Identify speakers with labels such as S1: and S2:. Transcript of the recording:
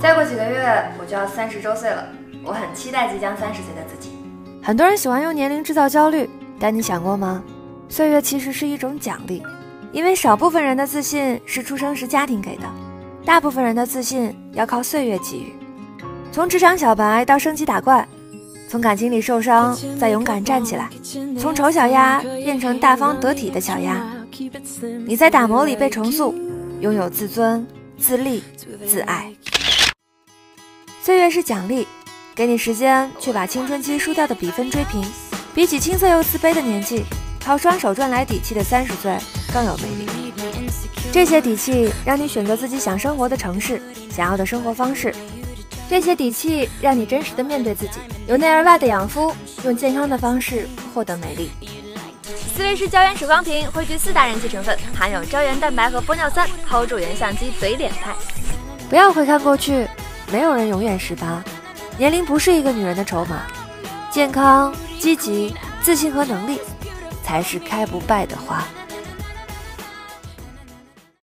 S1: 再过几个月我就要30周岁了，我很期待即将30岁的自己。
S2: 很多人喜欢用年龄制造焦虑，但你想过吗？岁月其实是一种奖励，因为少部分人的自信是出生时家庭给的，大部分人的自信要靠岁月给予。从职场小白到升级打怪，从感情里受伤再勇敢站起来，从丑小鸭变成大方得体的小鸭。你在打磨里被重塑，拥有自尊、自立、自爱。岁月是奖励，给你时间去把青春期输掉的比分追平。比起青涩又自卑的年纪，靠双手赚来底气的30岁更有魅力。这些底气让你选择自己想生活的城市，想要的生活方式。这些底气让你真实的面对自己，由内而外的养肤，用健康的方式获得美丽。
S3: 思维是胶原水光瓶，汇聚4大人气成分，含有胶原蛋白和玻尿酸，hold住原相机怼脸派。
S2: 不要回看过去，没有人永远18，年龄不是一个女人的筹码，健康、积极、自信和能力才是开不败的花。